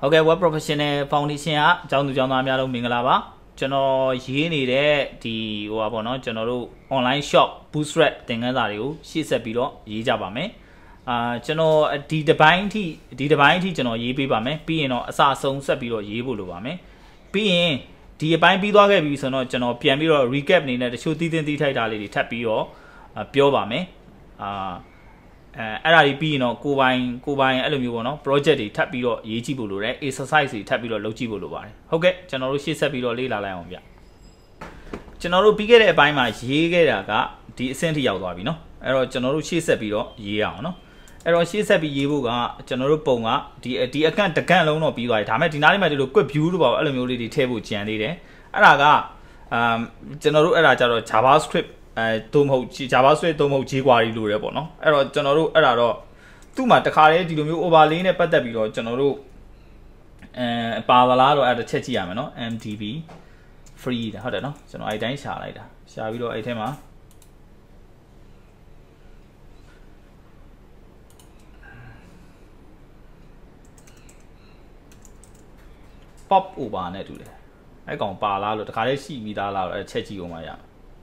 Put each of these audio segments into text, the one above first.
Okay, web professional foundation ကကျောင်းသူကျောင်းသားများလုံးမင်္ဂလာပါကျွန်တော်ရေးနေတဲ့ဒီဟိုပါပေါ့နော်ကျွန်တော်တို့ online shop bootstrap သင်ခန်းစာတွေကိုရှေ့ဆက်ပြီးတော့ရေးကြပါမယ်ကျွန်တော်ဒီတစ်ပိုင်းအထိကျွန်တော်ရေးပေးပါမယ်ပြီးရင်တော့အစအဆုံးဆက်ပြီးတော့ရေးဖို့လိုပါမယ်ပြီးရင်ဒီအပိုင်းပြီးသွားခဲ့ပြီဆိုတော့ကျွန်တော်ပြန်ပြီးတော့ recap အနေနဲ့တချို့သိထိုက်တာလေးတွေထပ်ပြီးတော့ပြောပါမယ်အဲ့ဒါကြီးပြီးရင်တော့ကိုပိုင်အဲ့လိုမျိုးပေါ့နော် project တွေထပ်ပြီးတော့ရေးကြည့်ဖို့လိုတယ် exercise တွေထပ်ပြီးတော့လုပ်ကြည့်ဖို့လိုပါတယ်ဟုတ်ကဲ့ကျွန်တော်တို့ရှေ့ဆက်ပြီးတော့လေ့လာလိုက်အောင်ဗျကျွန်တော်တို့ပြီးခဲ့တဲ့အပိုင်းမှာရေးခဲ့တာကဒီအဆင့်ထိရောက်သွားပြီနော်အဲ့တော့ကျွန်တော်တို့ရှေ့ဆက်ပြီးတော့ရေးအောင်နော်အဲ့တော့ရှေ့ဆက်ပြီးရေးဖို့ကကျွန်တော်တို့ပုံကဒီအခန့်တကန့်လုံးတော့ပြီးသွားပြီဒါပေမဲ့ဒီနားလေးမှာဒီလို quick view တို့ပေါ့အဲ့လိုမျိုးလေးတွေထည့်ဖို့ကြံသေးတယ်အဲ့ဒါကကျွန်တော်တို့အဲ့ဒါကြတော့ JavaScript သို့မဟုတ် JavaScript သို့မဟုတ် jQuery လို့ရပေါ့နော်အဲ့တော့ကျွန်တော်တို့အဲ့ဒါတော့သူ့မှာတခါတည်းဒီလိုမျိုး overlay နဲ့ပတ်သက်ပြီးတော့ကျွန်တော်တို့ပါသလားတော့အဲ့ဒါချက်ကြည့်ရမယ်နော် mdb free ဟုတ်တယ်နော်ကျွန်တော်အဲ့တိုင်းရှာလိုက်တာရှာပြီးတော့အဲ့ထဲမှာpop over နဲ့တူတယ်အဲ့ကောင်ပါလားလို့တခါတည်းရှိပြီးသားလားအဲ့ချက်ကြည့်အောင်ပါရ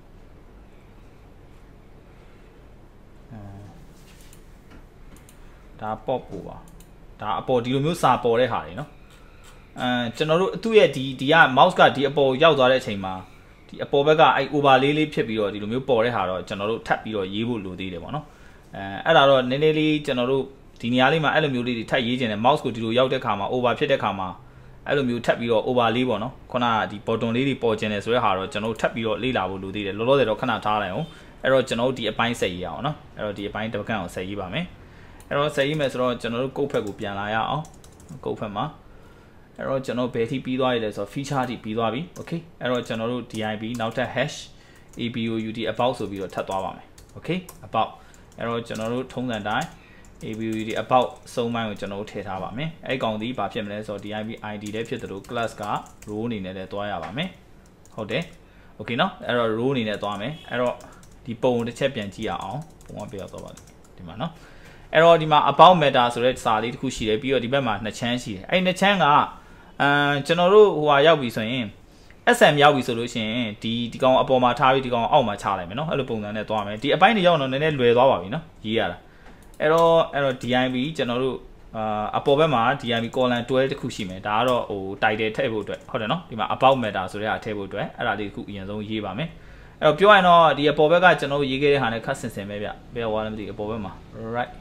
ဒါ pop over ဒါအပေါ်ဒီလိုမျိုးစာပေါ်တဲ့ဟာတွေနော်ကျွန်တော်တို့သူ့ရဲ့ဒီက mouse ကဒီအပေါ်ရောက်သွားတဲ့အချိန်မှာဒီအပေါ်ဘက်ကအဲ့ overlay လေးဖြစ်ပြီးတော့ဒီလိုမျိုးပေါ်တဲ့ဟာတော့ကျွန်တော်တို့ထပ်ပြီးတော့ရေးဖို့လိုသေးတယ်ပေါ့နော်အဲ့ဒါတော့နည်းနည်းလေးကျွန်တော်တို့ဒီနေရာလေးမှာအဲ့လိုမျိုးလေးတွေထပ်ရေးခြင်းတယ် mouse ကိုဒီလိုရောက်တဲ့ခါမှာ over ဖြစ်တဲ့ခါမှာအဲ့လိုမျိုးထပ်ပြီးတော့ overlay ပေါ့နော်ခုနကဒီ button လေးတွေပေါ်ခြင်းတယ်ဆိုတဲ့ဟာတော့ကျွန်တော်တို့ထပ်ပြီးတော့လေ့လာဖို့လိုသေးတယ်လောလောဆယ်တော့ခဏထားလိုက်အောင်အဲ့တော့ကျွန်တော်တို့ဒီအပိုင်းဆက်ရေးအောင်နော်အဲ့တော့ဒီအပိုင်းတစ်ခန့်အောင်ဆက်ရေးပါမယ်အဲ့တော့ဆက်ရေးမယ်ဆိုတော့ကျွန်တော်တို့ကုတ်ဖက်ကိုပြန်လာရအောင်ကုတ်ဖက်မှာအဲ့တော့ကျွန်တော်ဘယ်ထိပြီးသွားရလဲဆိုတော့ feature ထိပြီးသွားပြီ okay အဲ့တော့ကျွန်တော်တို့ div နောက်ထပ် hash about about ဆိုပြီးတော့ထပ်သွားပါမယ် okay about အဲ့တော့ကျွန်တော်တို့ထုံးစံတိုင်း about about စုံပိုင်းကိုကျွန်တော်တို့ထည့်ထားပါမယ်အဲ့ကောင်ဒီဘာဖြစ်မလဲဆိုတော့ div id လည်းဖြစ်တယ်လို့ class က row အနေနဲ့လည်းသွားရပါမယ်ဟုတ်တယ် okay နော်အဲ့တော့ row အနေနဲ့သွားမယ်အဲ့တော့ဒီပုံတစ်ချက်ပြန်ကြည့်ရအောင်ပုံကပြသွားပါလိမ့်ဒီမှာနော်အဲ့တော့ဒီမှာ about meta ဆိုတဲ့စာလေးတစ်ခုရှိတယ်ပြီးတော့ဒီဘက်မှာနှစ်ချမ်းရှိတယ်အဲ့နှစ်ချမ်းကကျွန်တော်တို့ဟိုဟာရောက်ပြီဆိုရင် SM ရောက်ပြီဆိုလို့ရှိရင်ဒီကောင်အပေါ်မှာထားပြီးဒီကောင်အောက်မှာချလိုက်မယ်နော်အဲ့လိုပုံစံနဲ့သွားမယ်ဒီအပိုင်းတွေရောက်တော့နည်းနည်းလွယ်သွားပါပြီနော်ရေးရတာအဲ့တော့ div ကျွန်တော်တို့အပေါ်ဘက်မှာ div column 12တစ်ခုရှိမယ်ဒါကတော့ဟို title ထည့်ဖို့အတွက်ဟုတ်တယ်နော်ဒီမှာ about meta ဆိုတဲ့ဟာထည့်ဖို့အတွက်အဲ့ဒါလေးတစ်ခုအရင်ဆုံးရေးပါမယ်အဲ့တော့ပြောရရင်တော့ဒီအပေါ်ဘက်ကကျွန်တော်တို့ရေးခဲ့တဲ့ဟာနဲ့ခက်ဆင်ပဲဗျဘယ်ဟောလဲမသိအပေါ်ဘက်မှာ right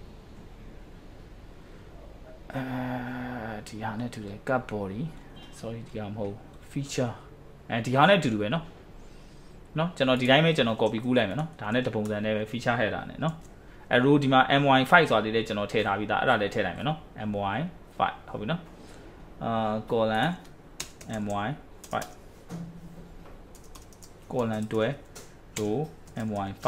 ဒီဟာနဲ့တူတယ် cut body sorry ဒီဟာမဟုတ် feature ဒီဟာနဲ့တူတူပဲเนาะကျွန်တော်ဒီတိုင်းပဲကျွန်တော် copy ကူးလိုက်မယ်เนาะဒါနဲ့တပုံစံနဲ့ပဲ feature header နဲ့เนาะrow ဒီမှာ my5 ဆိုတာလေးလည်းကျွန်တော်ထည့်ထားပြီးသားအဲ့ဒါလည်းထည့်လိုက်မယ်เนาะ my5 ဟုတ်ပြီเนาะcolon my5 colon 12 row my5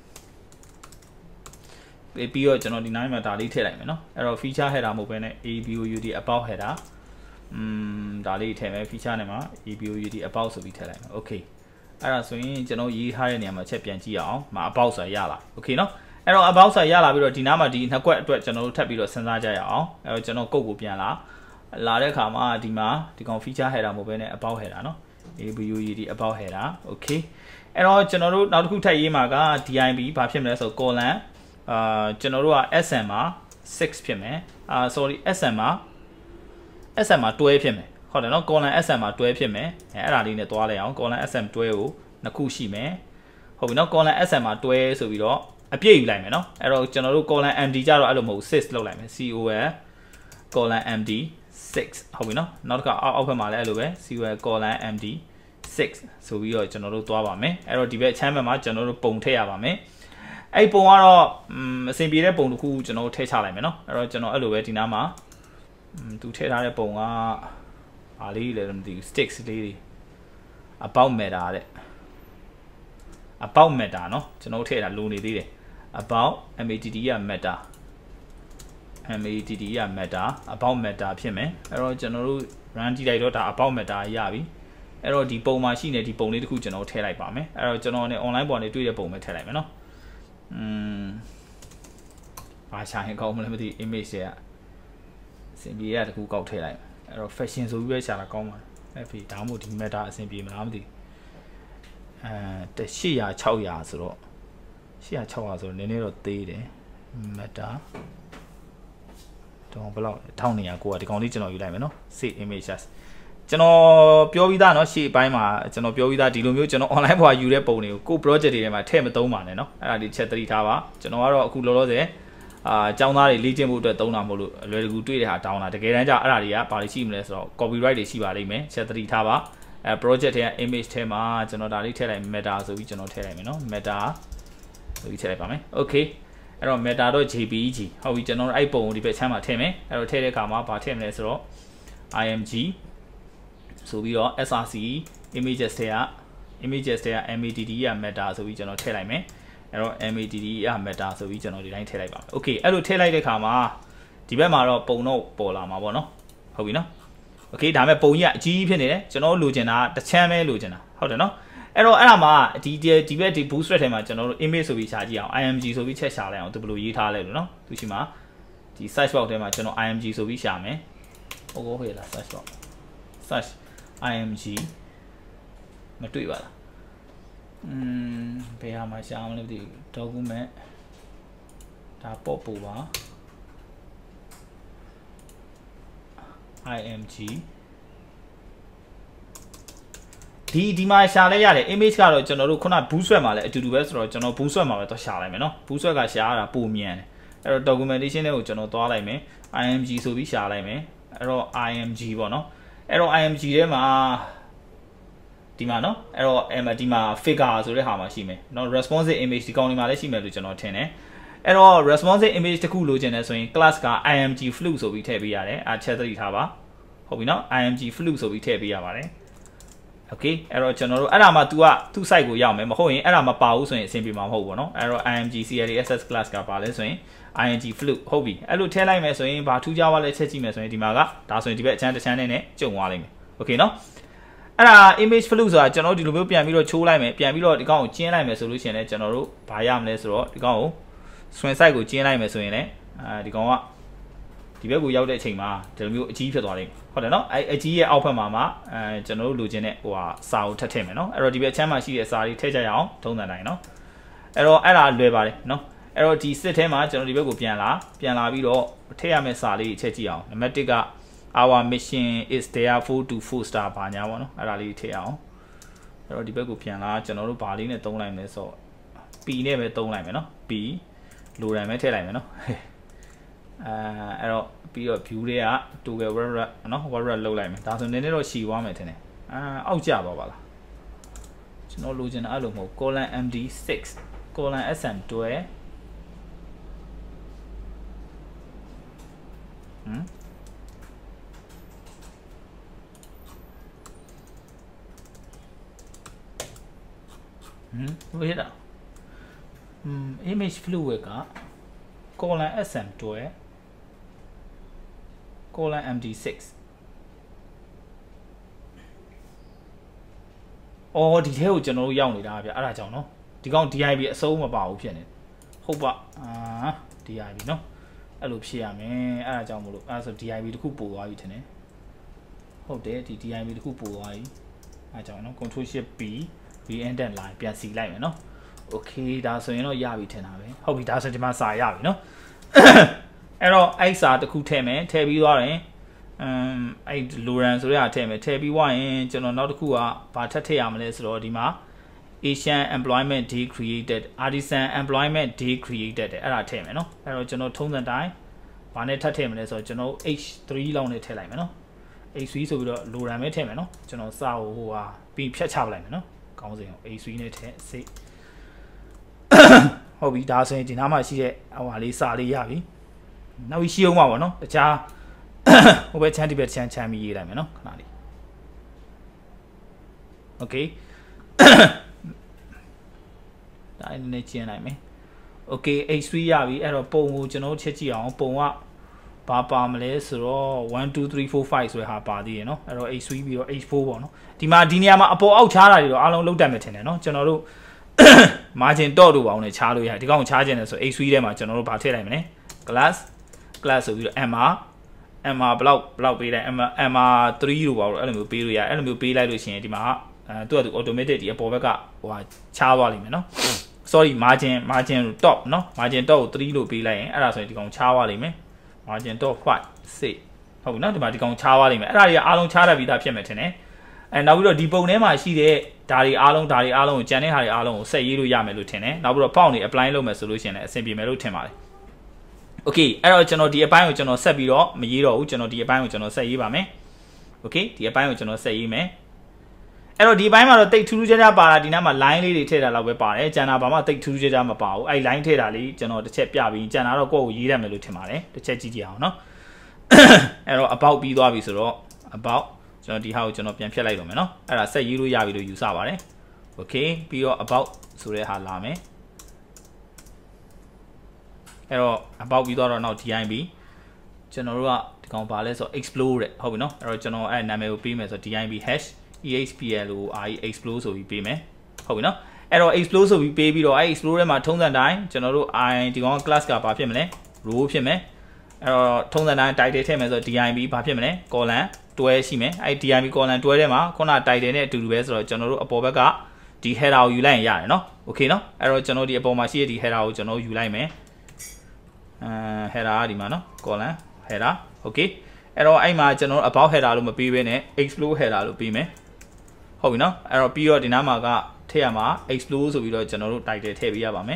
ပြီးတော့ကျွန်တော်ဒီနားမှာဒါလေးထည့်လိုက်မယ်နော်အဲ့တော့ feature header မဟုတ်ဘဲနဲ့ about about header ဒါလေးထည့်မယ် feature နဲ့မှာ about about ဆိုပြီးထည့်လိုက်မယ် okay အဲ့ဒါဆိုရင်ကျွန်တော်ရေးထားတဲ့နေရာမှာချက်ပြန်ကြည့်ရအောင်မ about ဆိုတာရလာ okay နော်အဲ့တော့ about ဆိုတာရလာပြီးတော့ဒီနားမှာဒီနှစ်ကွက်အတွက်ကျွန်တော်တို့ထပ်ပြီးတော့စဉ်းစားကြရအောင်အဲ့တော့ကျွန်တော်ကုတ်ကိုပြန်လာတဲ့အခါမှာဒီမှာဒီကောင် feature header မဟုတ်ဘဲနဲ့ about header နော် about about header okay အဲ့တော့ကျွန်တော်တို့နောက်တစ်ခုထပ်ရေးမှာက div ဘာဖြစ်မလဲဆိုတော့ colonကျွန်တော်တို့က SM မှာ6ဖြစ်မယ်sorry SM မှာ12ဖြစ်မယ်ဟုတ်တယ်နော် colon SM မှာ12ဖြစ်မယ်အဲ့ဒါလေးနဲ့သွားလိုက်အောင် colon SM 12ကိုနှစ်ခုရှိမယ်ဟုတ်ပြီနော် colon SM မှာ12ဆိုပြီးတော့အပြည့်ယူလိုက်မယ်နော်အဲ့တော့ကျွန်တော်တို့ colon MD ကြတော့အဲ့လိုမဟုတ်6လောက်လိုက်မယ် COL colon MD 6ဟုတ်ပြီနော်နောက်တစ်ခါအောက်ဘက်မှာလည်းအဲ့လိုပဲ COL colon MD 6ဆိုပြီးတော့ကျွန်တော်တို့သွားပါမယ်အဲ့တော့ဒီဘက်အချမ်းဘက်မှာကျွန်တော်တို့ပုံထည့်ရပါမယ်အဲ့ပုံကတော့အဆင်ပြေတဲ့ပုံတစ်ခုကျွန်တော်ထည့်ချလိုက်မယ်နော်အဲ့တော့ကျွန်တော်အဲ့လိုပဲဒီနားမှာသူထည့်ထားတဲ့ပုံကဘာလေးလဲမသိဘူး sticks လေးတွေ about meta တဲ့ about meta เนาะကျွန်တော်ထည့်တာလိုနေသေးတယ် about matt က meta about meta ဖြစ်မယ်အဲ့တော့ကျွန်တော်တို့ run ကြည့်လိုက်တော့ဒါ about meta ရပြီအဲ့တော့ဒီပုံမှာရှိနေဒီပုံလေးတစ်ခုကျွန်တော်ထည့်လိုက်ပါမယ်အဲ့တော့ကျွန်တော်ね online ပေါ်နေတွေ့တဲ့ပုံပဲထည့်လိုက်မယ်เนาะဘာရှာရင်ကောင်းမလဲမသိ image တွေကစင်ပြေရတကူကောက်ထည့်လိုက်အဲ့တော့ fashion ဆိုပြီးပဲရှာတာကောင်းပါအဲ့ဒီဒါမှမဟုတ်ဒီ meta အဆင်ပြေမလားမသိ800 600ဆိုတော့800 600ဆိုတော့နည်းနည်းတော့သေးတယ် meta တော့ဘယ်လောက်1200ကိုကဒီကောင်လေးကျွန်တော်ယူလိုက်မယ်နော် save images ကျွန်တော်ပြောပြီးသားเนาะရှေ့ပိုင်းမှာကျွန်တော်ပြောပြီးသားဒီလိုမျိုးကျွန်တော် online ဘွားယူတဲ့ပုံတွေကို project တွေထဲမှာထည့်မသုံးပါနဲ့เนาะအဲ့ဒါလေးချက်သတိထားပါကျွန်တော်ကတော့အခုလောလောဆယ်ကျောင်းသားတွေလေ့ကျင့်ဖို့အတွက်သုံးတာမဟုတ်လို့အလွယ်တကူတွေ့တဲ့ဟာတောင်းတာတကယ်တမ်းကျအဲ့ဒါတွေကဘာတွေရှိမလဲဆိုတော့ copyright တွေရှိပါလိမ့်မယ်ချက်သတိထားပါproject ထဲက image ထဲမှာကျွန်တော်ဒါလေးထည့်လိုက် meta ဆိုပြီးကျွန်တော်ထည့်လိုက်မယ်เนาะ meta ဆိုပြီးထည့်လိုက်ပါမယ် okay အဲ့တော့ meta.jpg ဟုတ်ပြီကျွန်တော်အဲ့ပုံကိုဒီဘက်ချမ်းမှာထည့်မယ်အဲ့တော့ထည့်တဲ့အခါမှာဘာထည့်မလဲဆိုတော့ img ဆိုပြီးတော့ src images ထဲက madd ရ meta ဆိုပြီးကျွန်တော်ထည့်လိုက်မယ်အဲ့တော့ madd ရ meta ဆိုပြီးကျွန်တော်ဒီတိုင်းထည့်လိုက်ပါမယ် okay အဲ့လိုထည့်လိုက်တဲ့အခါမှာဒီဘက်မှာတော့ပုံတော့ပေါ်လာမှာပေါ့နော်ဟုတ်ပြီနော် okay ဒါမဲ့ပုံကြီးကအကြီးကြီးဖြစ်နေတယ်ကျွန်တော်လိုချင်တာတစ်ချမ်းပဲလိုချင်တာဟုတ်တယ်နော်အဲ့တော့အဲ့ဒါမှာဒီဘက်ဒီ bootstrap ထဲမှာကျွန်တော်တို့ image ဆိုပြီးရှာကြည့်အောင် img ဆိုပြီးချက်ရှာလိုက်အောင်သူဘယ်လိုရေးထားလဲလို့နော်သူရှိမှာဒီ search box ထဲမှာကျွန်တော် img ဆိုပြီးရှာမယ်ဟုတ်ကောဟေးလား search box search img မတွေ့ပါလားဘယ်ဟာမှာရှာအောင်လဲမသိဘူး document ဒါပေါ့ပို့ပါ img ဒီမှာရှာလဲရတယ် image ကတော့ကျွန်တော်တို့ခုန bootstrap မှာလည်းအတူတူပဲဆိုတော့ကျွန်တော် bootstrap မှာပဲတော့ရှာလိုက်မယ်နော် bootstrap ကရှာရတာပုံမြန်တယ်အဲ့တော့ documentation တွေကိုကျွန်တော်သွားလိုက်မယ် img ဆိုပြီးရှာလိုက်မယ်အဲ့တော့ img ပေါ့နော်အဲ့တော့ img ထဲမှာဒီမှာနော်အဲ့တော့ဒီမှာ figure ဆိုတဲ့ဟာမှာရှိမယ်နော် responsive image ဒီကောင်လေးမှာလည်းရှိမယ်လို့ကျွန်တော်ထင်တယ်အဲ့တော့ responsive image တစ်ခုလိုချင်တယ်ဆိုရင် class က img flux ဆိုပြီးထည့်ပေးရတယ်အဲ့ချက်သတိထားပါဟုတ်ပြီနော် img flux ဆိုပြီးထည့်ပေးရပါတယ်okay အဲ့တော့ကျွန်တော်တို့အဲ့ဒါမှ तू ကသူ့ site ကိုရောက်မယ်မဟုတ်ရင်အဲ့ဒါမပါဘူးဆိုရင်အဆင်ပြေမှာမဟုတ်ဘူးเนาะအဲ့တော့ img class class ကပါလဲဆိုရင် ing flux ဟုတ်ပြီအဲ့လိုထည့်လိုက်မယ်ဆိုရင်ဘာထူးခြားပါလဲချက်ကြည့်မယ်ဆိုရင်ဒီမှာကဒါဆိုရင်ဒီဘက်အချမ်းတစ်ချမ်းနဲ့ကျုံသွားလိမ့်မယ် okay เนาะအဲ့ဒါ image flux ဆိုတာကျွန်တော်တို့ဒီလိုမျိုးပြန်ပြီးတော့ချိုးလိုက်မယ်ပြန်ပြီးတော့ဒီကောင်ကိုကျင်းလိုက်မယ်ဆိုလို့ရှိရင်လည်းကျွန်တော်တို့ဘာရမလဲဆိုတော့ဒီကောင်ကို swing site ကိုကျင်းလိုက်မယ်ဆိုရင်လည်းဒီကောင်ကဒီဘက်ကိုရောက်တဲ့အချိန်မှာဒီလိုမျိုးအကြီးဖြစ်သွားလိမ့်မယ်ဟုတ်တယ်နော်အကြီးရဲ့အောက်ဘက်မှာကျွန်တော်တို့လိုချင်တဲ့ဟိုဟာစာကိုထပ်ထည့်မယ်နော်အဲ့တော့ဒီဘက်အချမ်းမှာရှိတဲ့စာတွေထည့်ကြရအောင်ထုံးစံတိုင်းနော်အဲ့တော့အဲ့ဒါလွယ်ပါတယ်နော်အဲ့တော့ဒီစစ်ထဲမှာကျွန်တော်ဒီဘက်ကိုပြန်လာပြီးတော့ထည့်ရမယ့်စာလေးချက်ကြည့်အောင်နံပါတ်1က our mission is therefore to foster ဘာညာပေါ့နော်အဲ့ဒါလေးထည့်အောင်အဲ့တော့ဒီဘက်ကိုပြန်လာကျွန်တော်တို့ဘာလေးနဲ့သုံးလိုက်မလဲဆိုတော့ p နဲ့ပဲသုံးလိုက်မယ်နော် p လိုတိုင်းပဲထည့်လိုက်မယ်နော်အဲ့တော့ပြီးတော့ view တွေက toggle wrap နော် wrap လောက်လိုက်မယ်ဒါဆိုနည်းနည်းတော့ရှည်သွားမယ်ထင်တယ်အောက်ကျသွားပါလားကျွန်တော်လိုချင်တာအဲ့လိုမဟုတ် :md6 :sm12 ဘယ်ဒါimage fluid က :sm12 :md6 အော်ဒီထဲကိုကျွန်တော်တို့ရောက်နေတာဗျအဲ့ဒါကြောင့်နော်ဒီကောင် DIB အစိုးမပါဘူးဖြစ်နေဟုတ်ပါDIB နော်အဲ့လိုဖြစ်ရမယ်အဲ့ဒါကြောင့်မလို့အဲ့ဒါဆို DIB တခုပို့သွားပြီထင်တယ်ဟုတ်တယ်ဒီ DIB တခုပို့သွားပြီအဲ့ကြောင့်နော် control shift b indent line ပြန်စီလိုက်မယ်နော် okay ဒါဆိုရင်တော့ရပြီထင်တာပဲဟုတ်ပြီဒါဆိုဒီမှာစာရပြီနော်အဲ့တော့အဲ့စာတစ်ခုထည့်မယ်ထည့်ပြီးသွားရင်အဲ့ Loran ဆိုတဲ့ဟာထည့်မယ်ထည့်ပြီးသွားရင်ကျွန်တော်နောက်တစ်ခုကဘာထပ်ထည့်ရမလဲဆိုတော့ဒီမှာ Asian employment day created artisan employment day created အဲ့ဒါထည့်မယ်နော်အဲ့တော့ကျွန်တော်ထုံးစံတိုင်းဘာနဲ့ထပ်ထည့်မလဲဆိုတော့ကျွန်တော် h3 လောက်နဲ့ထည့်လိုက်မယ်နော် h3 ဆိုပြီးတော့ Loran ပဲထည့်မယ်နော်ကျွန်တော်စာကိုဟိုဟာပြီးဖြတ်ချပလိုက်မယ်နော်ကောင်းစင်ကို h3 နဲ့ထည့်စိတ်ဟုတ်ပြီဒါဆိုရင်ဒီနားမှာရှိတဲ့ဟိုဟာလေးစာလေးရပြီနောက်ပြီးရှိအောင်ပါဗောနော်တခြားဟိုဘက်ချမ်းဒီဘက်ချမ်းပြီးရေးလိုက်မယ်နော်ခဏလေး okay ဒါနည်းနည်းကျင်းလိုက်မယ် okay h3 ရပြီအဲ့တော့ပုံကိုကျွန်တော်ချက်ကြည့်အောင်ပုံကဘာပါမလဲဆိုတော့1 2 3 4 5ဆိုတဲ့ဟာပါသေးရယ်နော်အဲ့တော့ h3 ပြီးတော့ h4 ပေါ့နော်ဒီမှာဒီနေရာမှာအပေါ်အောက်ချားတာတွေတော့အားလုံးလောက်တတ်မယ်ထင်တယ်နော်ကျွန်တော်တို့ margin တော့တို့ပါအောင်နဲ့ချားလို့ရတယ်ဒီကောင်ချားခြင်းလဲဆို h3 ထဲမှာကျွန်တော်တို့ဗာထည့်လိုက်မယ်နော် class ဆိုပြီးတော့ MR ဘလောက်ပေးလိုက် MR3 လို့ပါလို့အဲ့လိုမျိုးပေးလို့ရအဲ့လိုမျိုးပေးလိုက်လို့ရှိရင်ဒီမှာသူကသူ automatic ဒီအပေါ်ဘက်ကဟိုဟာချားသွားလိမ့်မယ်နော် sorry margin top နော် margin top ကို3လို့ပေးလိုက်ရင်အဲ့ဒါဆိုရင်ဒီကောင်ချားသွားလိမ့်မယ် margin top 5 6ဟုတ်ပြီနော်ဒီမှာဒီကောင်ချားသွားလိမ့်မယ်အဲ့ဒါတွေကအားလုံးချားတတ်ပြီးသားဖြစ်မယ်ထင်တယ်နောက်ပြီးတော့ဒီပုံထဲမှာရှိတဲ့ဓာတ်တွေအားလုံးကိုကြံတဲ့ဟာတွေအားလုံးကိုဆက်ရေးလို့ရမယ်လို့ထင်တယ်နောက်ပြီးတော့ပေါက်နေ apply လုပ်မယ်ဆိုလို့ရှိရင်လည်းအဆင်ပြေမယ်လို့ထင်ပါတယ် okay အဲ့တော့ကျွန်တော်ဒီအပိုင်းကိုကျွန်တော်ဆက်ပြီးတော့မရေးတော့ဘူးကျွန်တော်ဒီအပိုင်းကိုကျွန်တော်ဆက်ရေးပါမယ် okay ဒီအပိုင်းကိုကျွန်တော်ဆက်ရေးမယ်အဲ့တော့ဒီအပိုင်းမှာတော့တိတ်ထူးထူးခြားခြားပါတာဒီနားမှာ line လေးတွေထည့်တာလောက်ပဲပါတယ်ကျန်တာဘာမှတိတ်ထူးထူးခြားခြားမပါဘူးအဲ့ line ထည့်တာလေးကျွန်တော်တစ်ချက်ပြပြီးကျန်တာတော့ကိုယ့်ကိုရေးရမယ်လို့ထင်ပါတယ်တစ်ချက်ကြည့်ကြည့်အောင်နော်အဲ့တော့ about ပြီးသွားပြီဆိုတော့ about ကျွန်တော်ဒီဟာကိုကျွန်တော်ပြန်ဖြတ်လိုက်တော့မယ်နော်အဲ့ဒါဆက်ရေးလို့ရပြီလို့ယူဆပါတယ် okay ပြီးတော့ about ဆိုတဲ့ဟာလာမယ်အဲ့တော့ about ပြီးတော့နောက် DIB ကျွန်တော်တို့ကဒီကောင်ပါလဲဆိုတော့ explore တဲ့ဟုတ်ပြီနော်အဲ့တော့ကျွန်တော်အဲ့နာမည်ကိုပေးမယ်ဆိုတော့ DIB hash EXPLORE explore ဆိုပြီးပေးမယ်ဟုတ်ပြီနော်အဲ့တော့ explore ဆိုပြီးပေးပြီးတော့အဲ့ explore ထဲမှာထုံးစံတိုင်းကျွန်တော်တို့ ဒီကောင် class ကဘာဖြစ်မလဲ row ဖြစ်မယ်အဲ့တော့ထုံးစံတိုင်း title ထည့်မယ်ဆိုတော့ DIB ဘာဖြစ်မလဲ column တွဲရှိမယ်အဲ့ DIB column တွဲထဲမှာခုန title နဲ့အတူတူပဲဆိုတော့ကျွန်တော်တို့အပေါ်ဘက်ကဒီ header ကိုယူလိုက်ရင်ရတယ်နော် okay နော်အဲ့တော့ကျွန်တော်ဒီအပေါ်မှာရှိတဲ့ဒီ header ကိုကျွန်တော်ယူလိုက်မယ်header ကဒီမှာနော် column header okay အဲ့တော့အဲ့မှာကျွန်တော် about header လို့မပေးဘဲနဲ့ explore header လို့ပေးမယ်ဟုတ်ပြီနော်အဲ့တော့ပြီးတော့ဒီနားမှာကထည့်ရမှာ explore ဆိုပြီးတော့ကျွန်တော်တို့ title ထည့်ပေးရပါမယ်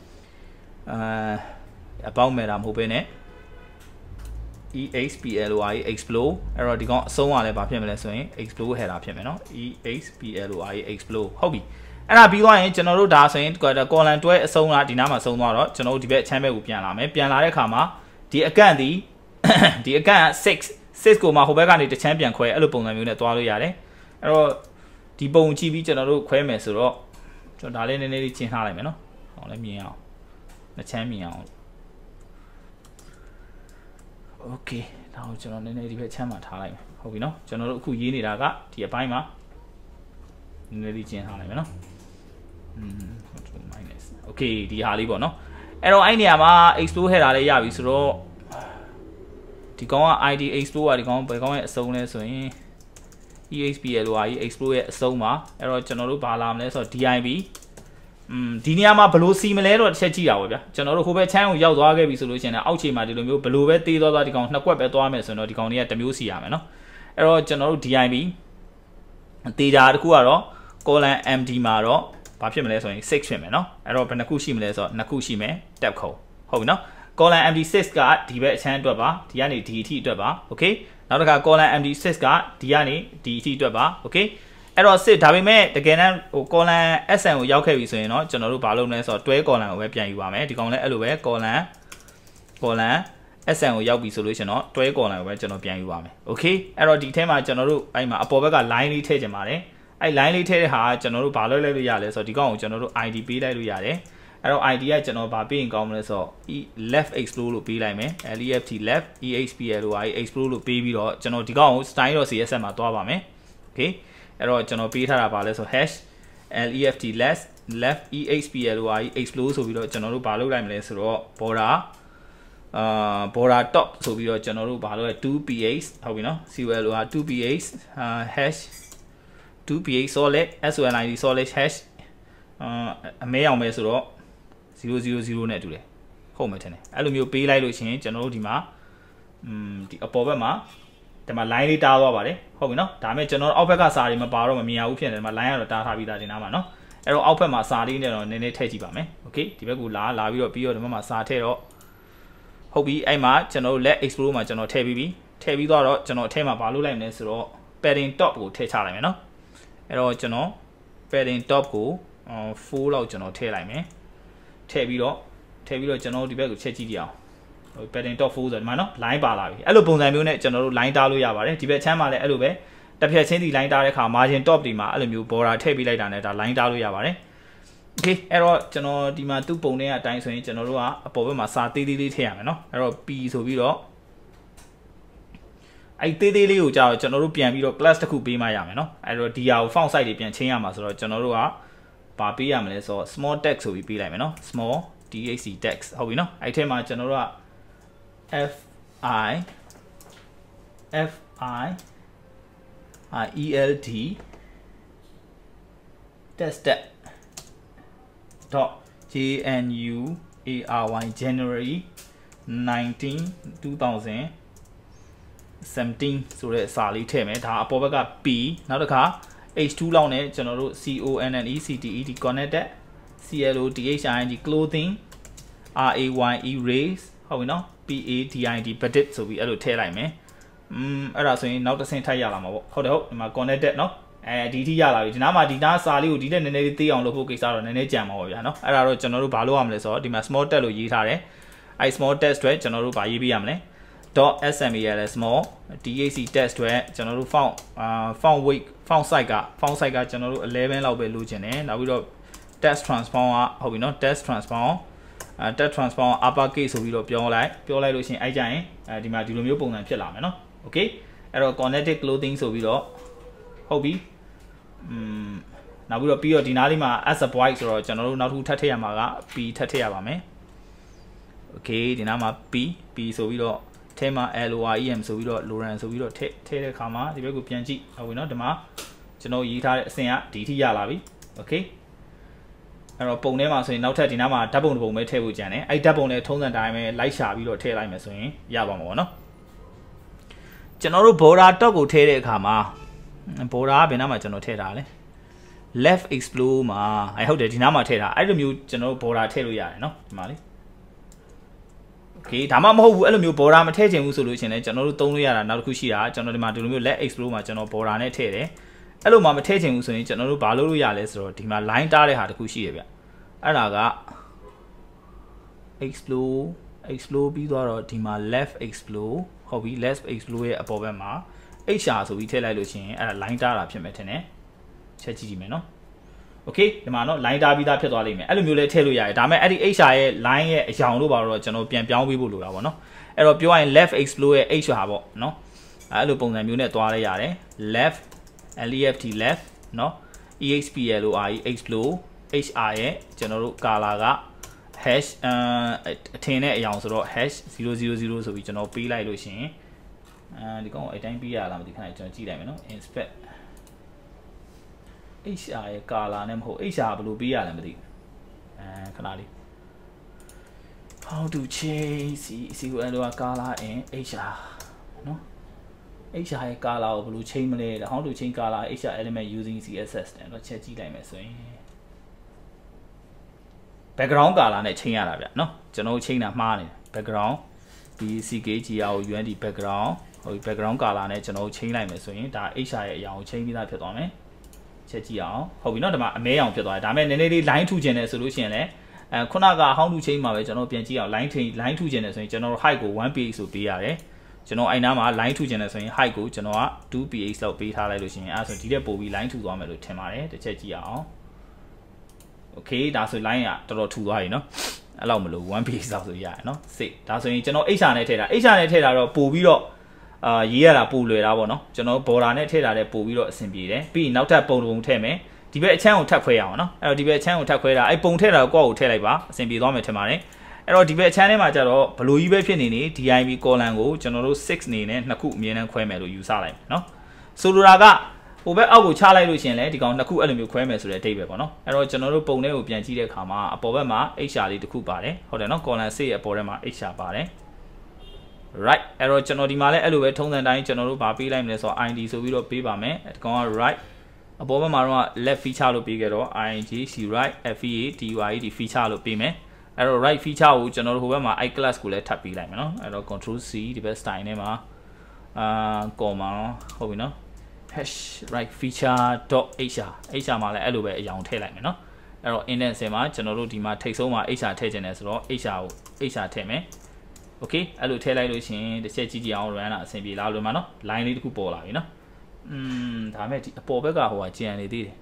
about matter မဟုတ်ဘဲနဲ့ EXPLORE explore အဲ့တော့ဒီကောင်အဆုံးကလည်းဘာဖြစ်မလဲဆိုရင် explore header ဖြစ်မယ်နော် EXPLORE explore ဟုတ်ပြီအဲ့ဒါပြီးသွားရင်ကျွန်တော်တို့ဒါဆိုရင် column တွဲအဆုံးကဒီနားမှာဆုံးသွားတော့ကျွန်တော်တို့ဒီဘက်အချမ်းဘက်ကိုပြန်လာမယ်ပြန်လာတဲ့အခါမှာဒီအကန့်ဒီအကန့်6ကိုမှဟိုဘက်ကနေတစ်ချမ်းပြန်ခွဲအဲ့လိုပုံစံမျိုးနဲ့သွားလို့ရတယ်အဲ့တော့ဒီပုံကြည့်ပြီးကျွန်တော်တို့ခွဲမယ်ဆိုတော့ကျွန်တော်ဒါလေးနည်းနည်းလေးကျင်းထားလိုက်မယ်နော်ဟောလည်းမြင်အောင်နှစ်ချမ်းမြင်အောင် okay ဒါကိုကျွန်တော်နည်းနည်းဒီဘက်ချမ်းမှာထားလိုက်မယ်ဟုတ်ပြီနော်ကျွန်တော်တို့အခုရေးနေတာကဒီအပိုင်းမှာနည်းနည်းလေးကျင်းထားလိုက်မယ်နော်minus okay ဒီဟာလေးပေါ့နော်အဲ့တော့အဲ့နေရာမှာ explore header လေးရပြီဆိုတော့ဒီကောင်က id explore ကဒီကောင်ဘယ်ကောင်ရဲ့အဆုံးလဲဆိုရင် EXPLORE explore ရဲ့အဆုံးမှာအဲ့တော့ကျွန်တော်တို့ဘာလာမလဲဆိုတော့ DIB ဒီနေရာမှာဘယ်လိုစီမလဲတော့တစ်ချက်ကြည့်တာပေါ့ဗျာကျွန်တော်တို့ဟိုဘက်ချမ်းကိုရောက်သွားခဲ့ပြီဆိုလို့ရှိရင်အောက်ခြေမှာဒီလိုမျိုးဘယ်လိုပဲတေးသွားဒီကောင်နှစ်ကွက်ပဲသွားမယ်ဆိုရင်တော့ဒီကောင်တွေကတစ်မျိုးစီရမယ်နော်အဲ့တော့ကျွန်တော်တို့ DIB တေးတာတစ်ခုကတော့ column MD မှာတော့ဘာဖြစ်မလဲဆိုရင်6ဖြစ်မယ်နော်အဲ့တော့ဘယ်နှခုရှိမလဲဆိုတော့2ခုရှိမယ် tab ခုံဟုတ်ပြီနော် column MD6 ကဒီဘက်အချမ်းအတွက်ပါဒီကနေဒီအထိအတွက်ပါ okay နောက်တစ်ခါ column MD6 ကဒီကနေဒီအထိအတွက်ပါ okay အဲ့တော့စစ်ဒါပေမဲ့တကယ်တမ်းဟို column SN ကိုရောက်ခဲ့ပြီဆိုရင်တော့ကျွန်တော်တို့ဘာလုပ်မလဲဆိုတော့တွဲ column ကိုပဲပြန်ယူပါမယ်ဒီကောင်လည်းအဲ့လိုပဲ column SN ကိုရောက်ပြီဆိုလို့ရှင်တော့တွဲ column ကိုပဲကျွန်တော်ပြန်ယူပါမယ် okay အဲ့တော့ဒီထဲမှာကျွန်တော်တို့အဲ့မှာအပေါ်ဘက်က line လေးထည့်ချင်ပါတယ်အဲ့ line လေးထည့်တဲ့ဟာကျွန်တော်တို့ဘာလုပ်လိုက်လို့ရလဲဆိုတော့ဒီကောင်ကိုကျွန်တော်တို့ ID ပေးလိုက်လို့ရတယ်အဲ့တော့ ID ကကျွန်တော်ဗာပေးရင်ကောင်းမလဲဆိုတော့ left explore လို့ပေးလိုက်မယ် left left EXPLORE explore လို့ပေးပြီးတော့ကျွန်တော်ဒီကောင်ကို style.css မှာတွားပါမယ် okay အဲ့တော့ကျွန်တော်ပေးထားတာပါလဲဆို hash left left EXPLORE explore ဆိုပြီးတော့ကျွန်တော်တို့ဗာလုပ်လိုက်မလဲဆိုတော့ border top ဆိုပြီးတော့ကျွန်တော်တို့ဗာလုပ်ရ 2ph ဟုတ်ပြီနော် color 2ph hash 2ph solid solid solid hash အမဲအောင်ပဲဆိုတော့000နဲ့တူတယ်ဟုတ်မယ်ထင်တယ်အဲ့လိုမျိုးပေးလိုက်လို့ရှိရင်ကျွန်တော်တို့ဒီမှာဒီအပေါ်ဘက်မှာဒီမှာ line လေးတားသွားပါတယ်ဟုတ်ပြီနော်ဒါပေမဲ့ကျွန်တော်အောက်ဘက်ကစာတွေမပါတော့မမြင်ရဘူးဖြစ်နေတယ်ဒီမှာ line ကတော့တားထားပြီးသားဒီနားမှာနော်အဲ့တော့အောက်ဘက်မှာစာလေးနဲ့တော့နည်းနည်းထည့်ကြည့်ပါမယ် okay ဒီဘက်ကိုလာပြီးတော့ဒီဘက်မှာစာထည့်တော့ဟုတ်ပြီအဲ့မှာကျွန်တော်တို့ let explore မှာကျွန်တော်ထည့်ပြီးတော့ကျွန်တော်အထက်မှာဘာလုပ်လိုက်မလဲဆိုတော့ padding top ကိုထည့်ချလိုက်မယ်နော်အဲ့တော့ကျွန်တော် padding top ကို4လောက်ကျွန်တော်ထည့်လိုက်မယ်ထည့်ပြီးတော့ကျွန်တော်ဒီဘက်ကိုချက်ကြည့်ကြည့်အောင် padding top 4ဆိုဒီမှာနော် line ပါလာပြီအဲ့လိုပုံစံမျိုးနဲ့ကျွန်တော်တို့ line တားလို့ရပါတယ်ဒီဘက်ချမ်းမှာလည်းအဲ့လိုပဲတစ်ဖြတ်ချင်းဒီ line တားတဲ့အခါ margin top ဒီမှာအဲ့လိုမျိုး border ထည့်ပေးလိုက်တာနဲ့ဒါ line တားလို့ရပါတယ် okay အဲ့တော့ကျွန်တော်ဒီမှာသူ့ပုံနဲ့အတိုင်းဆိုရင်ကျွန်တော်တို့ကအပေါ်ဘက်မှာစာသေးသေးလေးထည့်ရမယ်နော်အဲ့တော့ p ဆိုပြီးတော့အဲ့သေးသေးလေးကိုကြာတော့ကျွန်တော်တို့ပြန်ပြီးတော့ class တစ်ခုပေးမှရမယ်နော်အဲ့တော့ဒီဟာကို font size တွေပြန်ချင်းရမှာဆိုတော့ကျွန်တော်တို့ကဘာပေးရမလဲဆိုတော့ small text ဆိုပြီးပေးလိုက်မယ်နော် small text ဟုတ်ပြီနော်အဲ့ထဲမှာကျွန်တော်တို့က fi FIELD tested dot JNUARY January 19 2017ဆိုတဲ့စာလေးထည့်မယ်ဒါအပေါ်ဘက်က P နောက်တစ်ခါ H2 လောက်နဲ့ကျွန်တော်တို့ CONNECTED connected CLOTHING clothing RAYE race ဟုတ်ပြီနော် PADID badit ဆိုပြီးအဲ့လိုထည့်လိုက်မယ်အဲ့ဒါဆိုရင်နောက်တစ်ဆင့်ထပ်ရလာမှာပေါ့ဟုတ်တယ်ဟုတ်ဒီမှာ connected နော်ဒီထိရလာပြီဒီနားမှာဒီနားစာလေးကိုဒီနဲ့နည်းနည်းလေးသိအောင်လုပ်ဖို့ကိစ္စတော့နည်းနည်းကြံပါပါဗျာနော်အဲ့ဒါတော့ကျွန်တော်တို့ဘာလုပ်ရမလဲဆိုတော့ဒီမှာ small text လို့ရေးထားတယ်အဲ့ small text တွေကျွန်တော်တို့ဘာရေးပြရမလဲ .smal small DAC text တွေကျွန်တော်တို့ font weight font size ကကျွန်တော်တို့11လောက်ပဲလိုချင်တယ်နောက်ပြီးတော့ text transform ကဟုတ်ပြီနော် text transform upper case ဆိုပြီးတော့ပြောလိုက်လို့ရှိရင်အဲ့ကြရင်ဒီမှာဒီလိုမျိုးပုံစံဖြစ်လာမယ်နော် okay အဲ့တော့ connected clothing ဆိုပြီးတော့ဟုတ်ပြီနောက်ပြီးတော့ဒီနားလေးမှာ as a boy ဆိုတော့ကျွန်တော်တို့နောက်ထပ်ထပ်ထည့်ရမှာက p ထပ်ထည့်ရပါမယ် okay ဒီနားမှာ p ဆိုပြီးတော့ထဲမှာ LOREM ဆိုပြီးတော့ Loran ဆိုပြီးတော့ထည့်တဲ့အခါမှာဒီဘက်ကိုပြန်ကြည့်ဟုတ်ပြီနော်ဒီမှာကျွန်တော်ရေးထားတဲ့အဆင့်ကဒီထိရလာပြီ okay အဲ့တော့ပုံထဲမှာဆိုရင်နောက်ထပ်ဒီနားမှာဓာတ်ပုံတစ်ပုံပဲထည့်ဖို့ကြံတယ်အဲ့ဓာတ်ပုံနဲ့ထုံးစံတိုင်းပဲလိုက်ရှာပြီးတော့ထည့်လိုက်မယ်ဆိုရင်ရပါမှာပေါ့နော်ကျွန်တော်တို့ border dot ကိုထည့်တဲ့အခါမှာ border ကဘယ်နားမှာကျွန်တော်ထည့်တာလဲ left explore မှာဟုတ်တယ်ဒီနားမှာထည့်တာအဲ့လိုမျိုးကျွန်တော်တို့ border ထည့်လို့ရတယ်နော်ဒီမှာလေ okay ဒါမှမဟုတ်ဘူးအဲ့လိုမျိုး border မထည့်ချင်ဘူးဆိုလို့ရှိရင်လည်းကျွန်တော်တို့သုံးလို့ရတာနောက်တစ်ခုရှိတာကျွန်တော်ဒီမှာဒီလိုမျိုး left explore မှာကျွန်တော် border နဲ့ထည့်တယ်အဲ့လိုမှမထည့်ချင်ဘူးဆိုရင်ကျွန်တော်တို့ဘာလုပ်လို့ရလဲဆိုတော့ဒီမှာ line တားတဲ့ဟာတစ်ခုရှိရဗျအဲ့ဒါက explore ပြီးသွားတော့ဒီမှာ left explore ဟုတ်ပြီ left explore ရဲ့အပေါ်ဘက်မှာ HR ဆိုပြီးထည့်လိုက်လို့ရှိရင်အဲ့ဒါ line တားတာဖြစ်မယ်ထင်တယ်ချက်ကြည့်ကြည့်မယ်နော် okay ဒီမှာနော် line တားပြီးသားဖြစ်သွားလိမ့်မယ်အဲ့လိုမျိုးလဲထည့်လို့ရတယ်ဒါပေမဲ့အဲ့ဒီ HR ရဲ့ line ရဲ့အရောင်တို့ပါတော့ကျွန်တော်ပြန်ပြောင်းပေးဖို့လိုတာပေါ့နော်အဲ့တော့ပြောရရင် left explore ရဲ့ HR ပေါ့နော်အဲ့လိုပုံစံမျိုးနဲ့သွားလဲရတယ် left left left เนาะ explorer explore hr ရဲ့ကျွန်တော်တို့ color က hash အထင်နဲ့အရောင်ဆိုတော့ hash 000ဆိုပြီးကျွန်တော်ပေးလိုက်လို့ရှင်ဒီကောင်အတိုင်းပေးရလားမသိခဏကျွန်တော်ကြည့်လိုက်မယ်เนาะ inspect hr ရဲ့ color နဲ့မဟုတ် hr ဘယ်လိုပေးရလဲမသိခဏလေး how to change COL color in hr เนาะHR ရဲ့ color ကိုဘယ်လို change မလဲ how to change color HR element using CSS နဲ့တော့ချက်ကြည့်လိုက်မယ်ဆိုရင် background color နဲ့ change ရတာဗျเนาะကျွန်တော် change တာမှားနေ background BCKGROUND background ဟုတ်ပြီ background color နဲ့ကျွန်တော် change လိုက်မယ်ဆိုရင်ဒါ HR ရဲ့အရာကို change ပြီးသားဖြစ်သွားမယ်ချက်ကြည့်အောင်ဟုတ်ပြီเนาะဒီမှာအမဲအောင်ဖြစ်သွားတယ်ဒါပေမဲ့နည်းနည်းလေး line ထူချင်တယ်ဆိုလို့ရှိရင်လည်းခုနက how to change မှာပဲကျွန်တော်ပြန်ကြည့်အောင် line ထူချင်တယ်ဆိုရင်ကျွန်တော် height ကို 1px ဆိုပေးရတယ်ကျွန်တော်အဲ့နားမှာ line ထူချင်တယ်ဆိုရင် height ကိုကျွန်တော်က 2px လောက်ပေးထားလိုက်လို့ရှိရင်အဲ့ဆိုဒီတဲ့ပို့ပြီး line ထူသွားမယ်လို့ထင်ပါတယ်တစ်ချက်ကြည့်အောင် okay ဒါဆို line ကတော်တော်ထူသွားပြီเนาะအဲ့လောက်မလို့ 1px လောက်ဆိုရတယ်เนาะစိတ်ဒါဆိုရင်ကျွန်တော် HR နဲ့ထည့်တာ HR နဲ့ထည့်တာတော့ပို့ပြီးတော့ရေးရတာပို့လွယ်တာပေါ့เนาะကျွန်တော် border နဲ့ထည့်တာလည်းပို့ပြီးတော့အဆင်ပြေတယ်ပြီးရင်နောက်ထပ်ပုံထည့်မယ်ဒီဘက်အချမ်းကိုထပ်ခွဲရအောင်เนาะအဲ့တော့ဒီဘက်အချမ်းကိုထပ်ခွဲတာအဲ့ပုံထည့်တာကိုကိုယ့်ကိုထည့်လိုက်ပါအဆင်ပြေသွားမယ်ထင်ပါတယ်အဲ့တော့ဒီဘက် channel မှာကျတော့ဘလိုကြီးပဲဖြစ်နေနေ DIB column ကိုကျွန်တော်တို့6နေနဲ့နှစ်ခုအမြဲတမ်းခွဲမယ်လို့ယူဆလိုက်เนาะဆိုလိုတာကဟိုဘက်အောက်ကိုချလိုက်လို့ရှင်လဲဒီကောင်နှစ်ခုအဲ့လိုမျိုးခွဲမယ်ဆိုတဲ့အဓိပ္ပာယ်ပေါ့เนาะအဲ့တော့ကျွန်တော်တို့ပုံထဲကိုပြန်ကြည့်တဲ့အခါမှာအပေါ်ဘက်မှာ HR လေးတစ်ခုပါတယ်ဟုတ်တယ်เนาะ column 6ရဲ့အပေါ်ထဲမှာ HR ပါတယ် right အဲ့တော့ကျွန်တော်ဒီမှာလဲအဲ့လိုပဲထုံးစံတိုင်းကျွန်တော်တို့ဗာပေးလိုက်မလဲဆိုတော့ ID ဆိုပြီးတော့ပေးပါမယ်ဒီကောင်က right အပေါ်ဘက်မှာတော့ left feature လို့ပေးခဲ့တော့ INGC right FEATURED feature လို့ပေးမယ်အဲ့တော့ right feature ကိုကျွန်တော်တို့ဟိုဘက်မှာ i class ကိုလည်းထပ်ပေးလိုက်မယ်เนาะအဲ့တော့ control C ဒီဘက် style နဲ့မှာcomma ဟုတ်ပြီเนาะ hash right feature.hr hr မှာလည်းအဲ့လိုပဲအရောင်ထည့်လိုက်မယ်เนาะအဲ့တော့ index မှာကျွန်တော်တို့ဒီမှာထိပ်ဆုံးမှာ hr ထည့်ခြင်းတယ်ဆိုတော့ hr ကို hr ထည့်မယ် okay အဲ့လိုထည့်လိုက်လို့ရှင်တစ်ချက်ကြည့်ကြည့်အောင် run တာအဆင်ပြေလားလို့မှာเนาะ line လေးတစ်ခုပေါ်လာပြီเนาะဒါမဲ့ဒီအပေါ်ဘက်ကဟိုကကြံနေသေးတယ်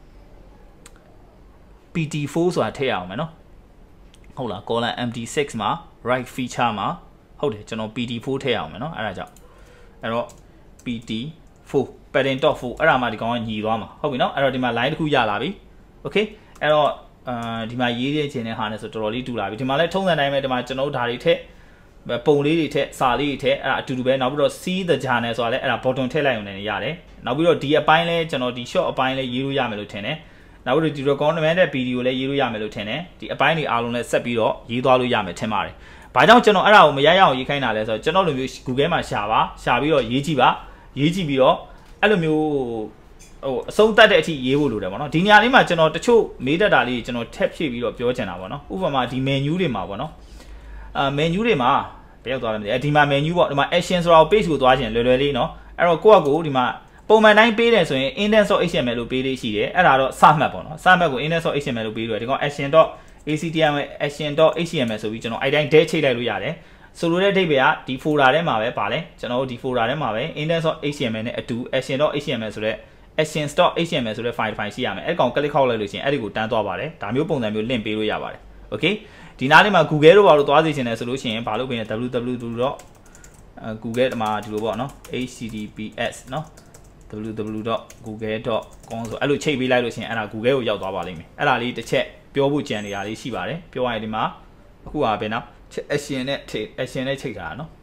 PT4 ဆိုတာထည့်ရအောင်မယ်เนาะဟုတ်လား column MD6 မှာ right feature မှာဟုတ်တယ်ကျွန်တော် PT4 ထည့်ရအောင်မယ်เนาะအဲ့ဒါကြောင့်အဲ့တော့ PT4 pattern.4 အဲ့ဒါမှဒီကောင်ကညီသွားမှာဟုတ်ပြီเนาะအဲ့တော့ဒီမှာ line တစ်ခုရလာပြီ okay အဲ့တော့ဒီမှာရေးရခြင်းတဲ့ဟာနဲ့ဆိုတော်တော်လေးတူလာပြီဒီမှာလဲထုံးစံတိုင်းပဲဒီမှာကျွန်တော်တို့ဓာတ်တွေထည့်ပုံလေးတွေထက်စာလေးတွေထက်အဲ့ဒါအတူတူပဲနောက်ပြီးတော့ see the journal ဆိုတာလည်းအဲ့ဒါ bottom ထည့်လိုက်ရုံနဲ့ရတယ်နောက်ပြီးတော့ဒီအပိုင်းလဲကျွန်တော်ဒီ short အပိုင်းလဲရေးလို့ရမယ်လို့ထင်တယ်နောက်ပြီးတော့ဒီ recommended video လဲရေးလို့ရမယ်လို့ထင်တယ်ဒီအပိုင်းတွေအားလုံးလဲဆက်ပြီးတော့ရေးသွားလို့ရမယ်ထင်ပါတယ်ဘာကြောင့်ကျွန်တော်အဲ့ဒါကိုမရရအောင်ရေးခိုင်းတာလဲဆိုတော့ကျွန်တော်လိုမျိုး Google မှာရှာပြီးတော့ရေးကြည့်ပြီးတော့အဲ့လိုမျိုးဟိုအဆုံးသတ်တဲ့အထိရေးဖို့လိုတယ်ပေါ့နော်ဒီနေရာလေးမှာကျွန်တော်တချို့မေးတတ်တာလေးကျွန်တော်ထပ်ဖြည့်ပြီးတော့ပြောချင်တာပေါ့နော်ဥပမာဒီ menu တွေမှာပေါ့နော်menu တွေမှာဘယ်ရောက်သွားလဲမသိဒီမှာ menu ပေါ့ဒီမှာ action ဆိုတာကို page ကိုသွားခြင်းလွယ်လေးနော်အဲ့တော့ကိုယ့်အကိုဒီမှာပုံမှန်တိုင်းပေးတယ်ဆိုရင် index.html လို့ပေးလေးရှိတယ်အဲ့ဒါတော့စမှတ်ပေါ့နော်စမှတ်ကို index.html လို့ပေးလို့ဒီကောင် action.html ဆိုပြီးကျွန်တော်အဲ့တိုင်း date ချိတ်လိုက်လို့ရတယ်ဆိုလိုတဲ့အဓိပ္ပာယ်ကဒီ folder ထဲမှာပဲပါလဲကျွန်တော်တို့ဒီ folder ထဲမှာပဲ index.html နဲ့အတူ action.html ဆိုတဲ့ actions.html ဆိုတဲ့ file ရှိရမယ်အဲ့ကောင် click ခောက်လိုက်လို့ရှိရင်အဲ့ဒီကိုတန်းသွားပါတယ်ဒါမျိုးပုံစံမျိုး link ပေးလို့ရပါတယ် okay ဒီနားလေးမှာ Google တို့ဘာလို့သွားစီချင်တယ်ဆိုလို့ရှိရင်ဘာလို့ပေးလဲ www.google မှာဒီလိုပေါ့နော် https နော် www.google.com ဆိုအဲ့လိုချိန်ပေးလိုက်လို့ရှိရင်အဲ့ဒါ Google ကိုရောက်သွားပါလိမ့်မယ်အဲ့ဒါလေးတစ်ချက်ပြောဖို့ကြံနေတာလေးရှိပါတယ်ပြောရရင်ဒီမှာအခုဟာပဲနော် action နဲ့ချိန်တာနော်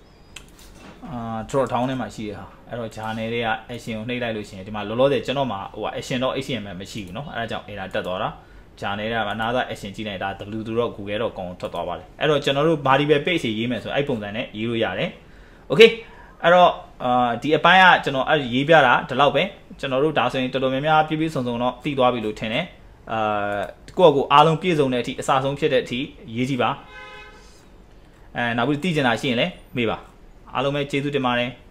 drop down ထဲမှာရှိရဟာအဲ့တော့ journal တွေက action ကိုနှိပ်လိုက်လို့ရှိရင်ဒီမှာလောလောဆယ်ကျွန်တော်မှာဟို action.html မရှိဘူးเนาะအဲ့ဒါကြောင့် error တက်သွားတာ journal တွေကနားသား action ကြည့်လိုက်တာ www.google.com ထွက်သွားပါတယ်အဲ့တော့ကျွန်တော်တို့ body page ရေးမယ်ဆိုအဲ့ပုံစံနဲ့ရေးလို့ရတယ် okay အဲ့တော့ဒီအပိုင်းကကျွန်တော်အဲ့ရေးပြတာဒီလောက်ပဲကျွန်တော်တို့ဒါဆိုရင်တော်တော်များများပြည့်ပြည့်စုံစုံတော့သိသွားပြီလို့ထင်တယ်ကိုယ့်ကိုအားလုံးပြည့်စုံတဲ့အထိအစားဆုံးဖြစ်တဲ့အထိရေးကြည့်ပါနောက်ပြီးသိချင်တာရှိရင်လည်းမေးပါအားလုံးပဲကျေးဇူးတင်ပါတယ်